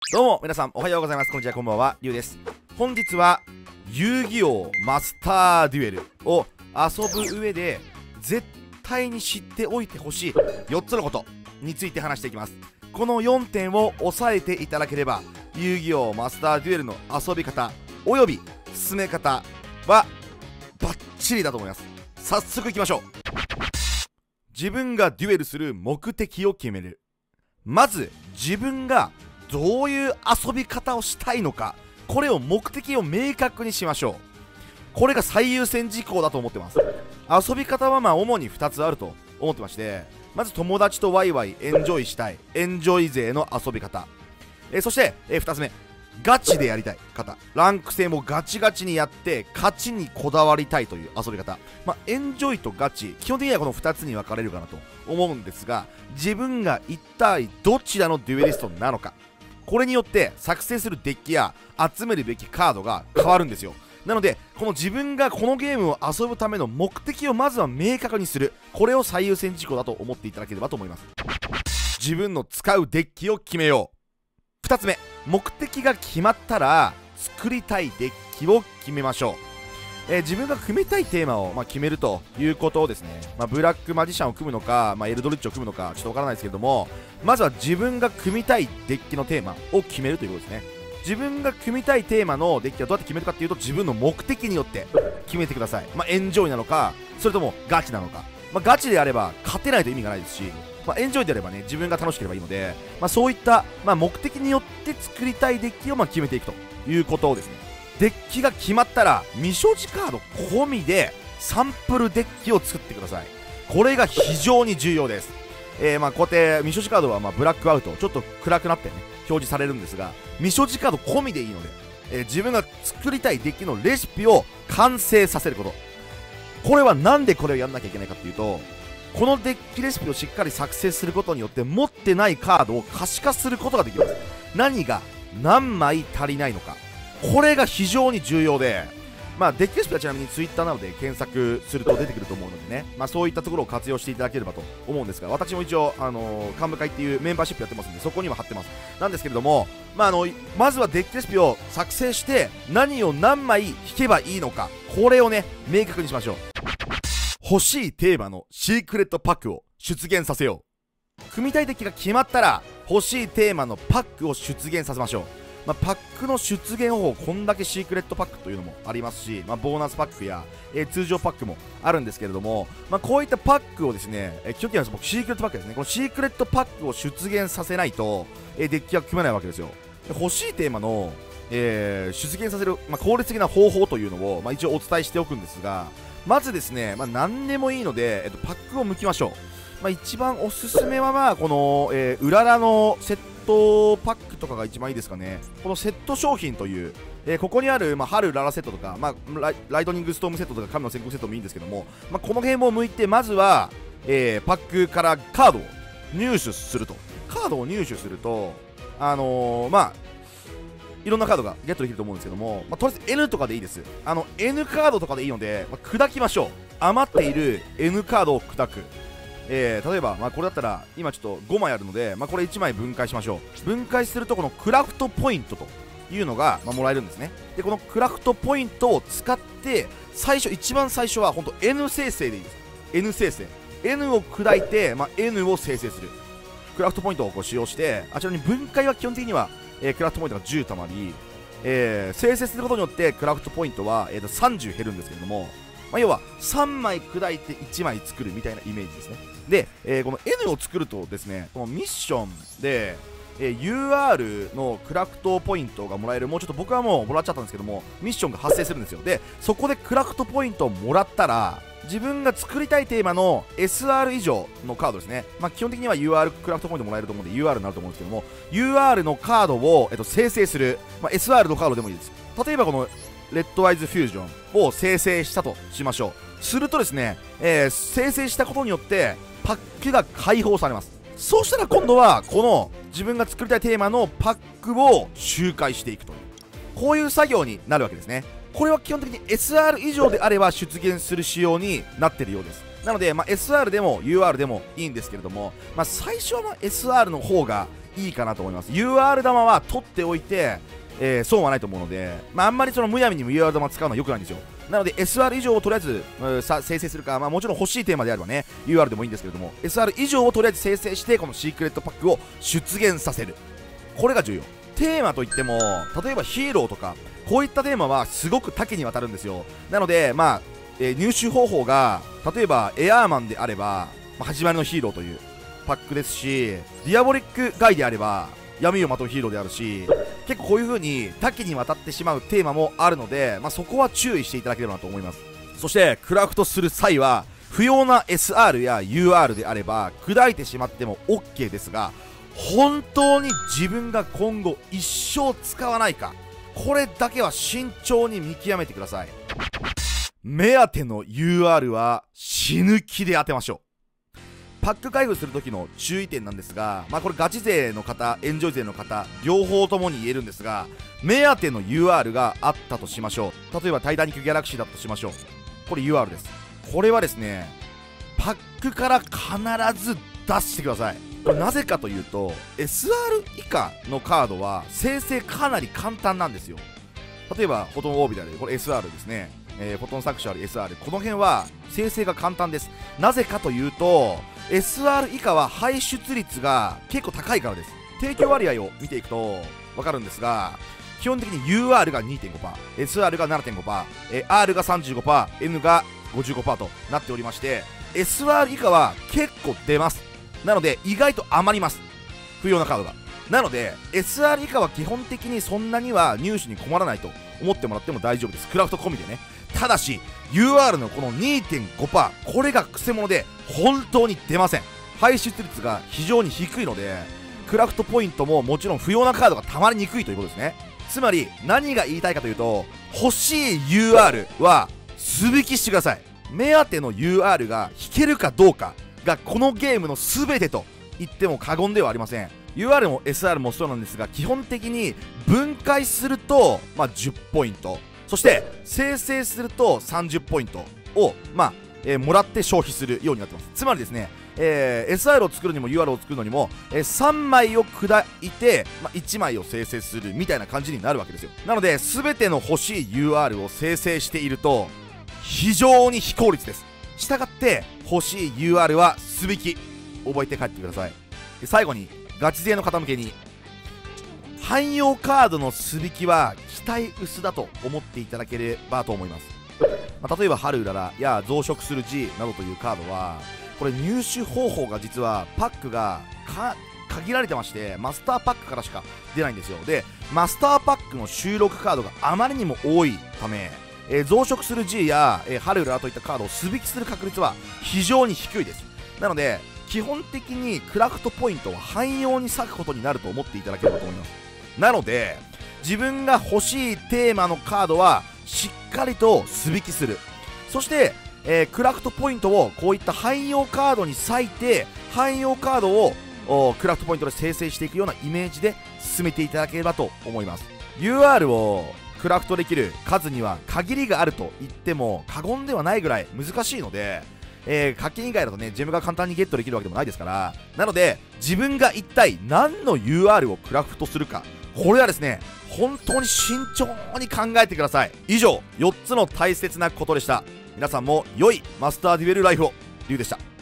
どうも皆さんおはようございます。こんにちは、こんばんは、りゅうです。本日は遊戯王マスターデュエルを遊ぶ上で絶対に知っておいてほしい4つのことについて話していきます。この4点を押さえていただければ遊戯王マスターデュエルの遊び方および進め方はバッチリだと思います。早速いきましょう。自分がデュエルする目的を決める。まず自分がどういう遊び方をしたいのか、これを目的を明確にしましょう。これが最優先事項だと思ってます。遊び方は主に2つあると思ってまして、まず友達とワイワイエンジョイしたいエンジョイ勢の遊び方、そして、2つ目ガチでやりたい方、ランク戦もガチガチにやって勝ちにこだわりたいという遊び方、エンジョイとガチ、基本的にはこの2つに分かれるかなと思うんですが、自分が一体どちらのデュエリストなのか、これによって作成するデッキや集めるべきカードが変わるんですよ。なのでこの自分がこのゲームを遊ぶための目的をまずは明確にする、これを最優先事項だと思っていただければと思います。自分の使うデッキを決めよう。2つ目、目的が決まったら作りたいデッキを決めましょう。自分が組めたいテーマを決めるということをですね、ブラックマジシャンを組むのか、エルドリッチを組むのかちょっとわからないですけれども、まずは自分が組みたいデッキのテーマを決めるということですね。自分が組みたいテーマのデッキはどうやって決めるかっていうと、自分の目的によって決めてください。エンジョイなのか、それともガチなのか。ガチであれば勝てないと意味がないですし、エンジョイであればね、自分が楽しければいいので、そういった、目的によって作りたいデッキを決めていくということをですね。デッキが決まったら未所持カード込みでサンプルデッキを作ってください。これが非常に重要です。こうやって未所持カードはブラックアウト、ちょっと暗くなってね表示されるんですが、未所持カード込みでいいので、自分が作りたいデッキのレシピを完成させること。これはなんでこれをやんなきゃいけないかっていうと、このデッキレシピをしっかり作成することによって持ってないカードを可視化することができます。何が何枚足りないのか、これが非常に重要で、デッキレシピはちなみに Twitter などで検索すると出てくると思うのでね、そういったところを活用していただければと思うんですが、私も一応、幹部会っていうメンバーシップやってますんで、そこには貼ってます。なんですけれども、まずはデッキレシピを作成して何を何枚引けばいいのか、これをね明確にしましょう。欲しいテーマのシークレットパックを出現させよう。組みたいデッキが決まったら欲しいテーマのパックを出現させましょう。パックの出現方法、こんだけシークレットパックというのもありますし、ボーナスパックや、通常パックもあるんですけれども、こういったパックをですね、基本的には僕シークレットパックですね、このシークレットパックを出現させないと、デッキが組めないわけですよ。欲しいテーマの、出現させる、効率的な方法というのを、一応お伝えしておくんですが、まずですね、何でもいいので、パックを剥きましょう。一番おすすめはこの、うららのセットパックとかが一番いいですかね。このセット商品という、ここにある、春ララセットとか、ライトニングストームセットとか神の先行セットもいいんですけども、この辺も向いて、まずは、パックからカードを入手すると。カードを入手するといろんなカードがゲットできると思うんですけども、とりあえず N とかでいいです。N カードとかでいいので、砕きましょう。余っている N カードを砕く。例えば、これだったら今ちょっと5枚あるので、これ1枚分解しましょう。分解するとこのクラフトポイントというのが、もらえるんですね。でこのクラフトポイントを使って一番最初は本当 N 生成でいいです。 N 生成 N を砕いて、N を生成するクラフトポイントを使用して、ちなみに分解は基本的にはクラフトポイントが10たまり、生成することによってクラフトポイントは、30減るんですけれども、要は3枚砕いて1枚作るみたいなイメージですね。で、この N を作るとですね、このミッションで、UR のクラフトポイントがもらえる、もうちょっと僕はもうもらっちゃったんですけども、ミッションが発生するんですよ。でそこでクラフトポイントをもらったら、自分が作りたいテーマの SR 以上のカードですね、基本的には UR クラフトポイントもらえると思うので UR になると思うんですけども、 UR のカードを、生成する、SR のカードでもいいです。例えばこのレッドアイズフュージョンを生成したとしましょう。するとですね、生成したことによってパックが解放されます。そうしたら今度はこの自分が作りたいテーマのパックを周回していくという、こういう作業になるわけですね。これは基本的に SR 以上であれば出現する仕様になっているようです。 なので、SR でも UR でもいいんですけれども、最初はSR の方がいいかなと思います。 UR 玉は取っておいて、損はないと思うので、あんまりそのむやみにも UR 玉使うのは良くないんですよ。なので SR 以上をとりあえず、生成するか、もちろん欲しいテーマであればね UR でもいいんですけれども、 SR 以上をとりあえず生成して、このシークレットパックを出現させる、これが重要。テーマといっても、例えばヒーローとかこういったテーマはすごく多岐にわたるんですよ。なので入手方法が、例えばエアーマンであれば、始まりのヒーローというパックですし、ディアボリックガイであれば闇をまとうヒーローであるし、結構こういう風に多岐にわたってしまうテーマもあるので、そこは注意していただければなと思います。そしてクラフトする際は、不要な SR や UR であれば砕いてしまっても OK ですが、本当に自分が今後一生使わないか、これだけは慎重に見極めてください。目当ての UR は死ぬ気で当てましょう。パック開封する時の注意点なんですが、これガチ勢の方、エンジョイ勢の方両方ともに言えるんですが、目当ての UR があったとしましょう。例えばタイタニックギャラクシーだったとしましょう。これ UR です。これはですね、パックから必ず出してください。これなぜかというと、 SR 以下のカードは生成かなり簡単なんですよ。例えばフォトンオービタル、これ SR ですね、フォトンサクシュアル SR、 この辺は生成が簡単です。なぜかというと SR 以下は排出率が結構高いからです。提供割合を見ていくと分かるんですが、基本的に UR が 2.5%、SR が 7.5%、R が 35%、N が 55% となっておりまして、 SR 以下は結構出ます。なので意外と余ります、不要なカードが。なので SR 以下は基本的にそんなには入手に困らないと思ってもらっても大丈夫です。クラフト込みでね。ただし UR のこの 2.5%、 これがクセモノで本当に出ません。排出率が非常に低いので、クラフトポイントももちろん不要なカードがたまりにくいということですね。つまり何が言いたいかというと、欲しい UR は素引きしてください。目当ての UR が引けるかどうかがこのゲームの全てと言っても過言ではありません。 UR も SR もそうなんですが、基本的に分解すると、10ポイント、そして生成すると30ポイントを、もらって消費するようになってます。つまりですね、SR を作るにも UR を作るのにも、3枚を砕いて、1枚を生成するみたいな感じになるわけですよ。なので全ての欲しい UR を生成していると非常に非効率です。したがって欲しい UR は素引き、覚えて帰ってください。で最後にガチ勢の方向けに、汎用カードの素引きは期待薄だと思っていただければと思います。例えば春うららや増殖する G などというカードは、これ入手方法が実はパックが限られてまして、マスターパックからしか出ないんですよ。でマスターパックの収録カードがあまりにも多いため、増殖する G や、春うららといったカードを素引きする確率は非常に低いです。なので基本的にクラフトポイントは汎用に割くことになると思っていただければと思います。なので自分が欲しいテーマのカードはしっかりと素引きする。そして、クラフトポイントをこういった汎用カードに割いて、汎用カードをクラフトポイントで生成していくようなイメージで進めていただければと思います。 UR をクラフトできる数には限りがあると言っても過言ではないぐらい難しいので、課金以外だとねジェムが簡単にゲットできるわけでもないですから、なので自分が一体何の UR をクラフトするか、これはですね本当に慎重に考えてください。以上4つの大切なことでした。皆さんも良いマスターデュエルライフを。リュウでした。